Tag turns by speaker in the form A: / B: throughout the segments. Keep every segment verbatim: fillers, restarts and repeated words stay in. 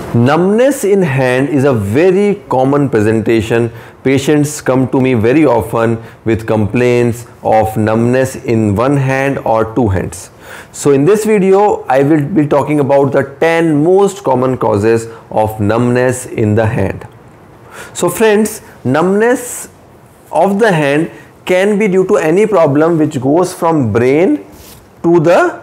A: Numbness in hand is a very common presentation. Patients come to me very often with complaints of numbness in one hand or two hands. So in this video, I will be talking about the ten most common causes of numbness in the hand. So friends, numbness of the hand can be due to any problem which goes from brain to the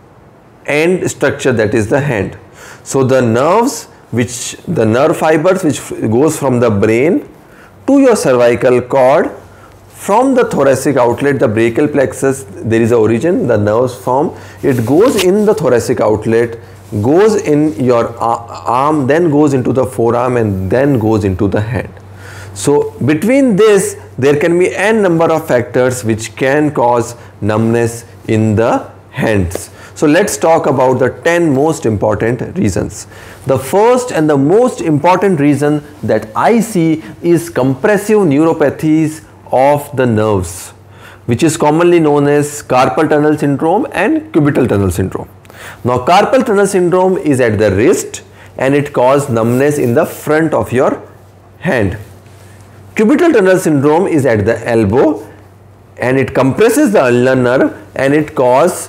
A: end structure, that is the hand. So the nerves, which the nerve fibers which goes from the brain to your cervical cord, from the thoracic outlet, the brachial plexus, there is a origin, the nerves form, it goes in the thoracic outlet, goes in your arm, then goes into the forearm, and then goes into the hand. So between this, there can be n number of factors which can cause numbness in the hands. So let's talk about the ten most important reasons. The first and the most important reason that I see is compressive neuropathies of the nerves, which is commonly known as carpal tunnel syndrome and cubital tunnel syndrome. Now carpal tunnel syndrome is at the wrist and it causes numbness in the front of your hand. Cubital tunnel syndrome is at the elbow and it compresses the ulnar nerve and it causes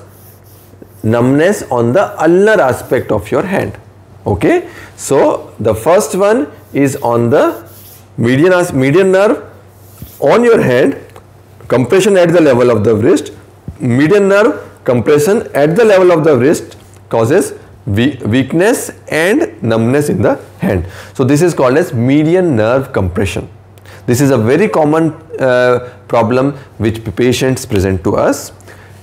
A: numbness on the ulnar aspect of your hand. Okay, so the first one is on the median, median nerve on your hand, compression at the level of the wrist. Median nerve compression at the level of the wrist causes weakness and numbness in the hand. So this is called as median nerve compression. This is a very common uh, problem which patients present to us.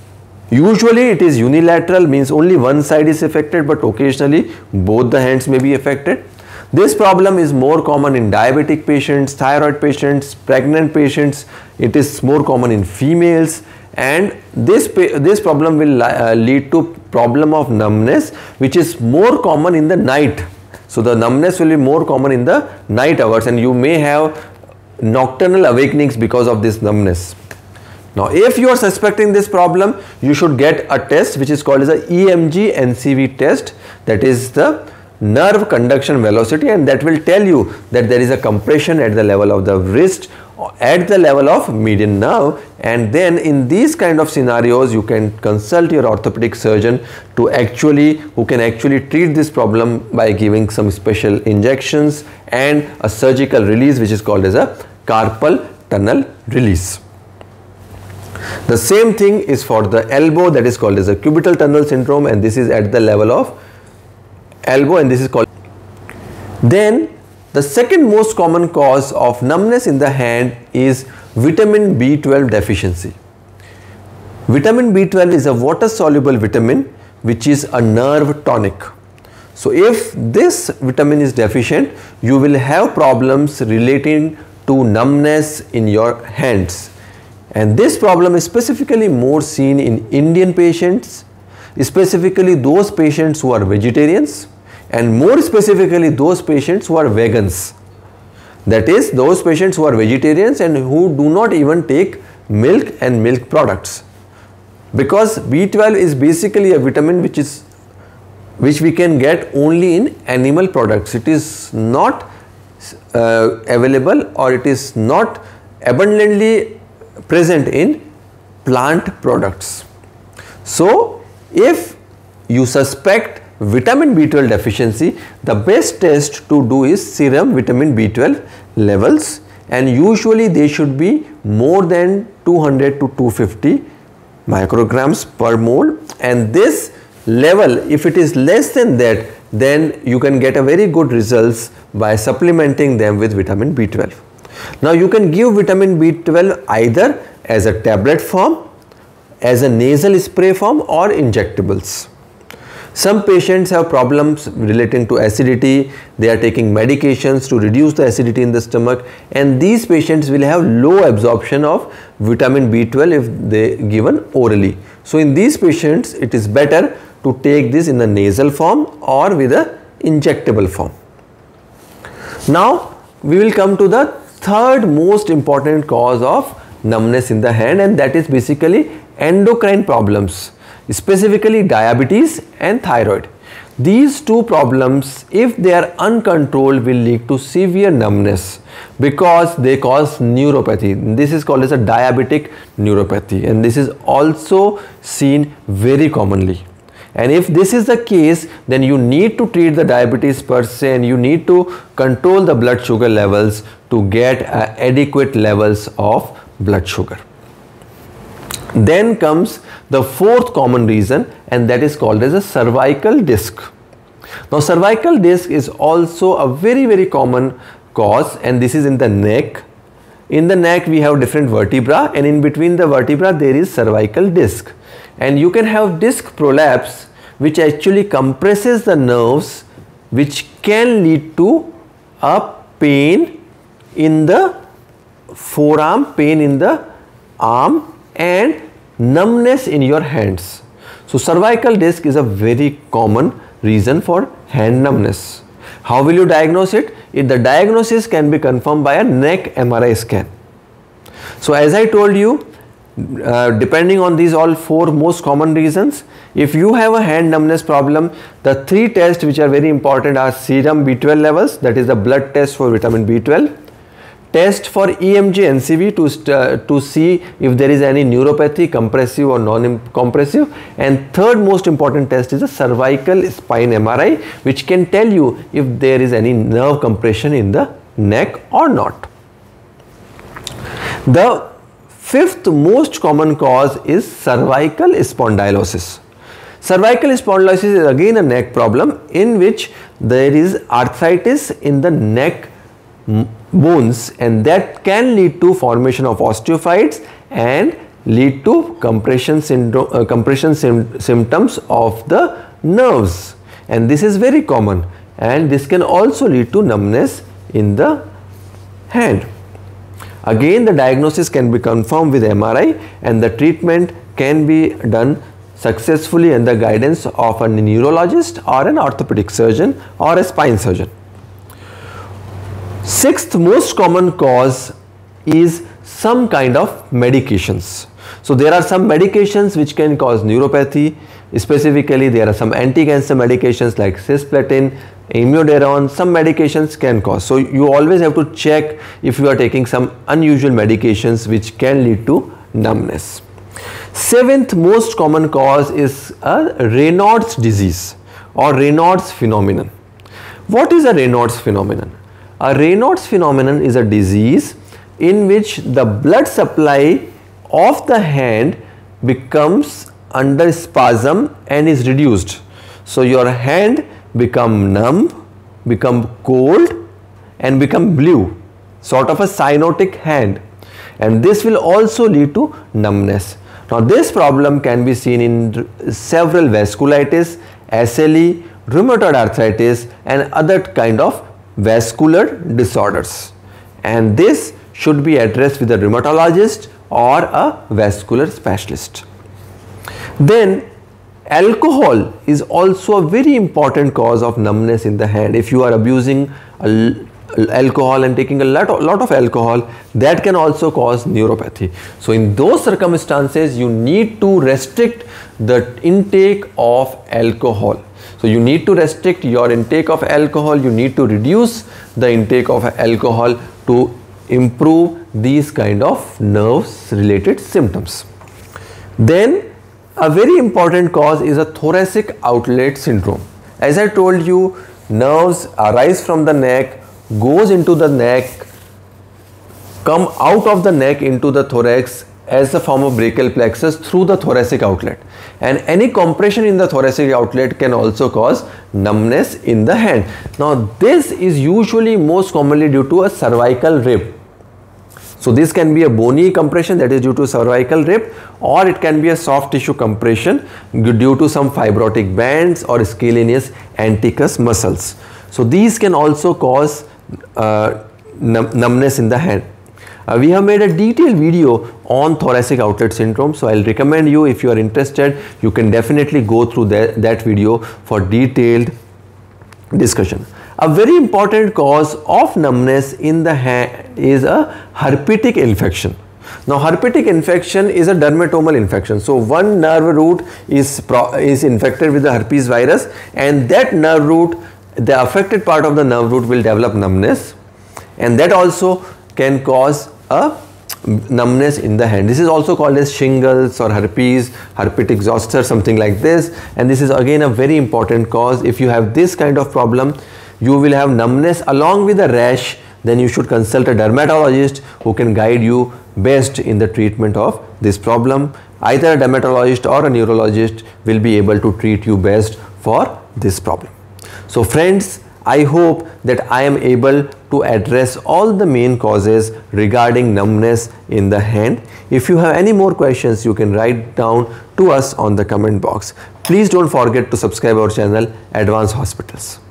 A: Usually it is unilateral, means only one side is affected, but occasionally both the hands may be affected. This problem is more common in diabetic patients, thyroid patients, pregnant patients. It is more common in females, and this this problem will uh, lead to problem of numbness, which is more common in the night. So the numbness will be more common in the night hours, and you may have nocturnal awakenings because of this numbness. Now, if you are suspecting this problem, you should get a test which is called as a E M G N C V test, that is the nerve conduction velocity, and that will tell you that there is a compression at the level of the wrist, at the level of median nerve, and then in these kind of scenarios you can consult your orthopedic surgeon to actually who can actually treat this problem by giving some special injections and a surgical release which is called as a carpal tunnel release. The same thing is for the elbow, that is called as a cubital tunnel syndrome, and this is at the level of elbow, and this is called. Then the second most common cause of numbness in the hand is vitamin B twelve deficiency. Vitamin B twelve is a water soluble vitamin which is a nerve tonic. So if this vitamin is deficient, you will have problems relating to numbness in your hands. And this problem is specifically more seen in Indian patients, specifically those patients who are vegetarians, and more specifically those patients who are vegans. That is, those patients who are vegetarians and who do not even take milk and milk products. Because B twelve is basically a vitamin which is which we can get only in animal products. It is not uh, available, or it is not abundantly present in plant products. So if you suspect vitamin B twelve deficiency, the best test to do is serum vitamin B twelve levels, and usually they should be more than two hundred to two hundred fifty micrograms per mole, and this level, if it is less than that, then you can get a very good results by supplementing them with vitamin B twelve. Now you can give vitamin B twelve either as a tablet form, as a nasal spray form, or injectables. Some patients have problems relating to acidity. They are taking medications to reduce the acidity in the stomach, and these patients will have low absorption of vitamin B twelve if they given orally. So in these patients it is better to take this in the nasal form or with a injectable form. Now we will come to the third most important cause of numbness in the hand, and that is basically endocrine problems, specifically diabetes and thyroid. These two problems, if they are uncontrolled, will lead to severe numbness because they cause neuropathy. This is called as a diabetic neuropathy, and this is also seen very commonly. And if this is the case, then you need to treat the diabetes per se, and you need to control the blood sugar levels to get uh, adequate levels of blood sugar. Then comes the fourth common reason, and that is called as a cervical disc. Now cervical disc is also a very very common cause, and this is in the neck. In the neck we have different vertebra, and in between the vertebra there is cervical disc, and you can have disc prolapse which actually compresses the nerves, which can lead to a pain in the forearm, pain in the arm, and numbness in your hands. So cervical disc is a very common reason for hand numbness. How will you diagnose it? If the diagnosis can be confirmed by a neck M R I scan. So as I told you, uh, depending on these all four most common reasons, if you have a hand numbness problem, the three tests which are very important are serum B twelve levels, that is the blood test for vitamin B twelve, test for E M G N C V to, uh, to see if there is any neuropathy, compressive or non-compressive, and third most important test is a cervical spine M R I, which can tell you if there is any nerve compression in the neck or not. The fifth most common cause is cervical spondylosis. Cervical spondylosis is again a neck problem in which there is arthritis in the neck bones, and that can lead to formation of osteophytes and lead to compression syndrome, uh, compression sim symptoms of the nerves, and this is very common, and this can also lead to numbness in the hand. Again, the diagnosis can be confirmed with M R I, and the treatment can be done successfully under the guidance of a neurologist or an orthopedic surgeon or a spine surgeon. Sixth most common cause is some kind of medications. So there are some medications which can cause neuropathy. Specifically, there are some anti-cancer medications like cisplatin, immunoderone. Some medications can cause. So you always have to check if you are taking some unusual medications which can lead to numbness. Seventh most common cause is a Raynaud's disease or Raynaud's phenomenon. What is a Raynaud's phenomenon? A Raynaud's phenomenon is a disease in which the blood supply of the hand becomes under spasm and is reduced. So your hand become numb, become cold, and become blue, sort of a cyanotic hand, and this will also lead to numbness. Now this problem can be seen in several vasculitis, S L E, rheumatoid arthritis, and other kind of vascular disorders, and this should be addressed with a rheumatologist or a vascular specialist. Then alcohol is also a very important cause of numbness in the hand. If you are abusing alcohol and taking a lot of, lot of alcohol, that can also cause neuropathy. So in those circumstances, you need to restrict the intake of alcohol. So you need to restrict your intake of alcohol, you need to reduce the intake of alcohol to improve these kind of nerves related symptoms. Then a very important cause is a thoracic outlet syndrome. As I told you, nerves arise from the neck, goes into the neck, come out of the neck into the thorax as a form of brachial plexus through the thoracic outlet, and any compression in the thoracic outlet can also cause numbness in the hand. Now this is usually most commonly due to a cervical rib. So this can be a bony compression that is due to cervical rib, or it can be a soft tissue compression due to some fibrotic bands or scalenus anticus muscles. So these can also cause uh, num numbness in the hand. Uh, we have made a detailed video on thoracic outlet syndrome, so I'll recommend you, if you are interested, you can definitely go through that, that video for detailed discussion. A very important cause of numbness in the hand is a herpetic infection. Now herpetic infection is a dermatomal infection. So one nerve root is, pro is infected with the herpes virus, and that nerve root, the affected part of the nerve root will develop numbness, and that also can cause a numbness in the hand. This is also called as shingles or herpes, herpetic zoster, something like this. And this is again a very important cause. If you have this kind of problem, you will have numbness along with a rash, then you should consult a dermatologist who can guide you best in the treatment of this problem. Either a dermatologist or a neurologist will be able to treat you best for this problem. So friends, I hope that I am able to address all the main causes regarding numbness in the hand. If you have any more questions, you can write down to us on the comment box. Please don't forget to subscribe our channel, Advanced Hospitals.